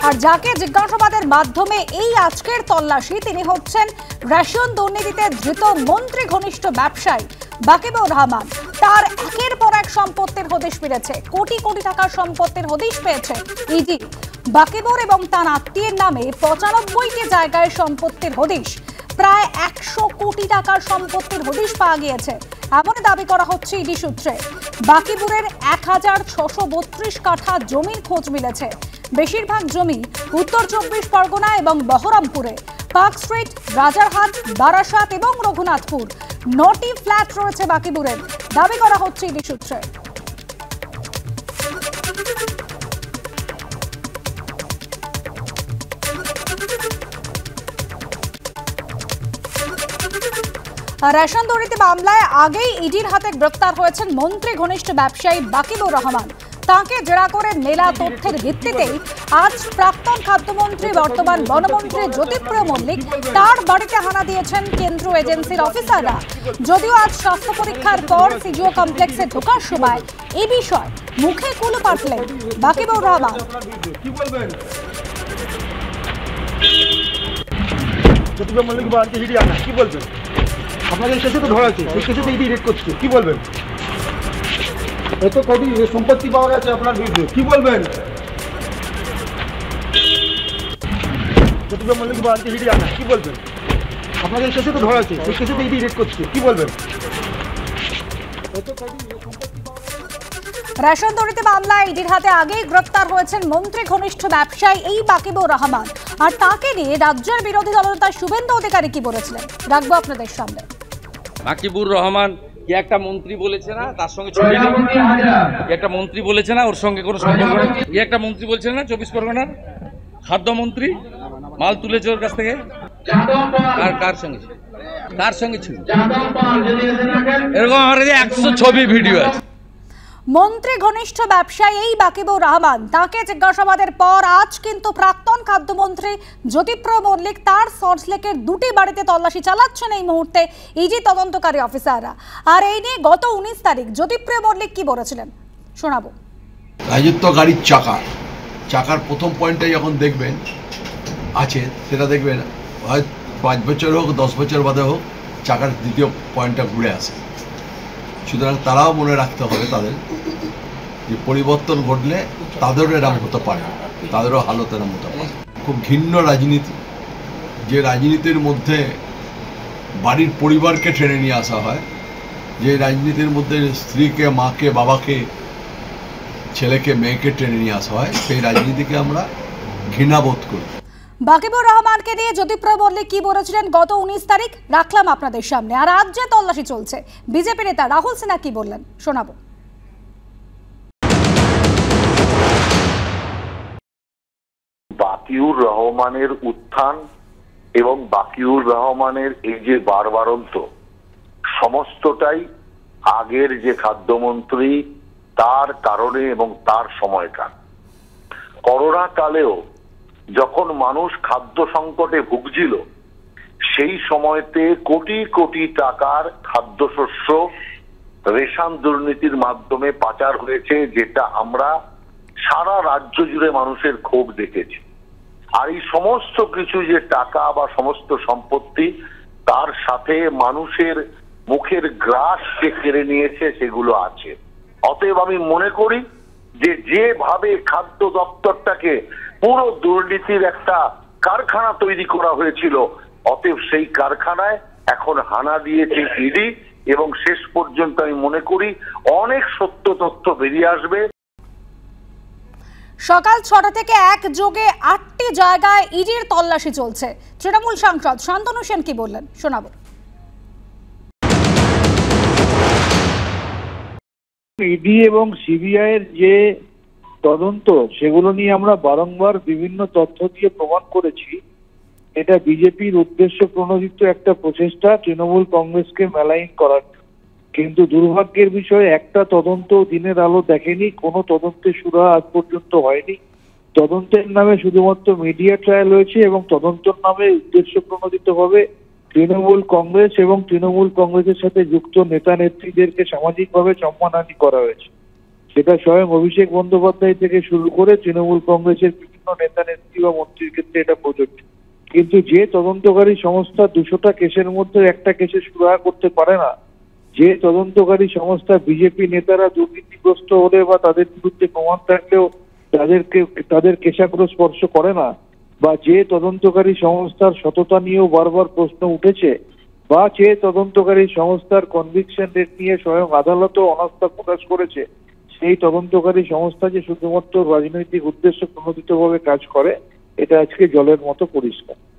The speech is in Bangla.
আর যাকে জিজ্ঞাসাবাদের মাধ্যমে এই আজকের তল্লাশি তিনি হচ্ছেন রেশন দুর্নীতিতে ধৃত মন্ত্রী ঘনিষ্ঠ ব্যবসায়ী বাকিবুর রহমান। তার একের পর এক সম্পত্তির হদিশ মিলেছে, কোটি কোটি টাকার সম্পত্তির হদিশ পেয়েছে ইডি। বাকিবুর এবং তার আত্মীয়ের নামে 95টি জায়গায় সম্পত্তির হদিশ, প্রায় 100 কোটি টাকার সম্পত্তির হদিশ পাওয়া গিয়েছে এমন দাবি করা হচ্ছে ইডি সূত্রে। বাকিবুরের 1632 কাঠা জমির খোঁজ মিলেছে। বেশিরভাগ জমি উত্তর 24 পরগনা এবং বহরমপুরে। পার্ক স্ট্রিট, রাজারহাট, বারাসাত এবং রঘুনাথপুর 9টি ফ্ল্যাট রয়েছে বাকিবুরের, দাবি করা হচ্ছে ইডি সূত্রে। রেশন দুর্নীতি মামলায় আগেই ইডির হাতে গ্রেফতার হয়েছেন মন্ত্রী ঘনিষ্ঠ ব্যবসায়ী বাকিবুর রহমান। তাকে জেরা করে মেলা তথ্যের ভিত্তিতেই আজ প্রাক্তন খাদ্যমন্ত্রী বর্তমান বনমন্ত্রী জ্যোতিপ্রিয় মল্লিক তার বাড়িতে হানা দিয়েছেন কেন্দ্রীয় এজেন্সির অফিসাররা। যদিও আজ স্বাস্থ্য পরীক্ষার পর সিজিও কমপ্লেক্সে ঢোকার সময় এই বিষয় মুখে কুলু পাঠলেন বাকিবুর রহমান। জ্যোতিপ্রিয় মল্লিক বাড়িতে হিডি আনা কি বলবেন? আপনাদের কেসে তো ধরা হয়েছে, সেই কেসে তো ইডি রেড করছে, কি বলবেন? এত কোটি সম্পত্তি পাওয়া গেছে আপনার বিরুদ্ধে, কি বলবেন? জ্যোতিপ্রিয় মল্লিক বাড়িতে হিডি আনা কি বলবেন? আপনাদের কেসে তো ধরা হয়েছে, সেই কেসে তো ইডি রেড করছে, কি বলবেন? রেশন দুর্নীতি মামলায় ইডির হাতে আগেই গ্রেফতার হয়েছেন মন্ত্রী ঘনিষ্ঠ ব্যবসায়ী এই বাকিবুর রহমান। আর তাকে নিয়ে রাজ্যের বিরোধী দলনেতা শুভেন্দু অধিকারী কি বলেছিলেন রাখবো আপনাদের সামনে। বাকিবুর রহমান কি একটা মন্ত্রী বলেছে না, তার সঙ্গে ছবি একটা মন্ত্রী বলেছে না, ওর সঙ্গে কোনো সম্পর্ক নেই। একটা মন্ত্রী বলছে না 24 পরগনার খাদ্যমন্ত্রী মাল তুলেছে ওর কাছ থেকে, কার সঙ্গে ছিল এরকম আমার 100 ছবি ভিডিও আছে। মন্ত্রী ঘনিষ্ঠ ব্যবসায়ী এই বাকিবুর রহমান, তাকে জিজ্ঞাসাবাদের পর আজ কিন্তু প্রাক্তন খাদ্যমন্ত্রী জ্যোতিপ্রিয় মল্লিক তার সল্টলেকের 2টি বাড়িতে তল্লাশি চালাচ্ছেন এই মুহূর্তে ইডি তদন্তকারী অফিসাররা। আর এই নিয়ে গত 19 তারিখ জ্যোতিপ্রিয় মল্লিক কি বলেছিলেন শোনাবো। রাজত্ব গাড়ির চাকার প্রথম পয়েন্টটা যখন দেখবেন আছে, সেটা দেখবেন হয় 5 বছর হোক 10 বছর বাদে হোক চাকার দ্বিতীয় পয়েন্টটা ঘুরে আসে। সুতরাং তারাও মনে রাখতে হবে তাদের যে পরিবর্তন ঘটলে তাদেরও এরম হতে পারে, তাদেরও হালত এরম হতে পারে। খুব ঘৃণ্য রাজনীতি, যে রাজনীতির মধ্যে বাড়ির পরিবারকে টেনে নিয়ে আসা হয়, যে রাজনীতির মধ্যে স্ত্রীকে, মাকে, বাবাকে, ছেলেকে, মেয়েকে টেনে নিয়ে আসা হয়, সেই রাজনীতিকে আমরা ঘৃণাবোধ করি। বাকিবুর রহমানকে নিয়ে জ্যোতিপ্রিয় মল্লিক কি বলেছিলেন গত 19 তারিখ রাখলাম আপনাদের সামনে। আর আজ যে তল্লাশি চলছে বিজেপি নেতা রাহুল সিনহা কি বললেন শোনাবো। বাকিউর রহমানের উত্থান এবং বাকিউর রহমানের এই যে বারবারন্ত, সমস্তটাই আগের যে খাদ্যমন্ত্রী তার কারণে এবং তার সময়কাল। করোনা কালেও যখন মানুষ খাদ্য সংকটে ভুগছিল, সেই সময়তে কোটি কোটি টাকার খাদ্যশস্য রেশন দুর্নীতির মাধ্যমে পাচার হয়েছে, যেটা আমরা সারা রাজ্য জুড়ে মানুষের ক্ষোভ দেখেছি। আর এই সমস্ত কিছু যে টাকা বা সমস্ত সম্পত্তি, তার সাথে মানুষের মুখের গ্রাস যে কেড়ে নিয়েছে সেগুলো আছে। অতএব আমি মনে করি যে যেভাবে খাদ্য দপ্তরটাকে পুরো দুর্নীতির একটা কারখানা তৈরি করা হয়েছিল, অতএব সেই কারখানায় এখন হানা দিয়েছে ইডি এবং শেষ পর্যন্ত আমি মনে করি অনেক সত্য তথ্য বেরিয়ে আসবে। সকাল 6টা থেকে একযোগে 8টি জায়গায় ইডির তল্লাশি চলছে। তৃণমূল সাংসদ শান্তনু সেন কি বললেন শোনাবো। ইডি এবং সিবিআই এর যে তদন্ত, সেগুলো নিয়ে আমরা বারংবার বিভিন্ন তথ্য দিয়ে প্রমাণ করেছি এটা বিজেপির উদ্দেশ্য প্রণোদিত একটা প্রচেষ্টা তৃণমূল কংগ্রেসকে মেলাইন করার। কিন্তু দুর্ভাগ্যের বিষয়, একটা তদন্ত দিনের আলো দেখেনি, কোনো তদন্তের সুরা আজ পর্যন্ত হয়নি। তদন্তের নামে শুধুমাত্র মিডিয়া ট্রায়াল হয়েছে এবং তদন্তের নামে উদ্দেশ্য প্রণোদিতভাবে তৃণমূল কংগ্রেস এবং তৃণমূল কংগ্রেসের সাথে যুক্ত নেতা নেত্রীদেরকে সামাজিকভাবে সম্মানহানি করা হয়েছে। সেটা স্বয়ং অভিষেক বন্দ্যোপাধ্যায় থেকে শুরু করে তৃণমূল কংগ্রেসের বিভিন্ন নেতা নেত্রী বা মন্ত্রীর ক্ষেত্রে এটা প্রযোজ্য। কিন্তু যে তদন্তকারী সংস্থা 200টা কেসের মধ্যে একটা কেসে সুরাহা করতে পারে না, যে তদন্তকারী সংস্থা বিজেপি নেতারা দুর্নীতিগ্রস্ত হলে বা তাদের বিরুদ্ধে প্রমাণ থাকলেও তাদের কেশাগ্র স্পর্শ করে না, বা যে তদন্তকারী সংস্থার সততা নিয়েও বারবার প্রশ্ন উঠেছে, বা যে তদন্তকারী সংস্থার কনভিকশন রেট নিয়ে স্বয়ং আদালতও অনাস্থা প্রকাশ করেছে, সেই তদন্তকারী সংস্থা যে শুধুমাত্র রাজনৈতিক উদ্দেশ্য প্রণোদিতভাবে কাজ করে, এটা আজকে জলের মতো পরিষ্কার।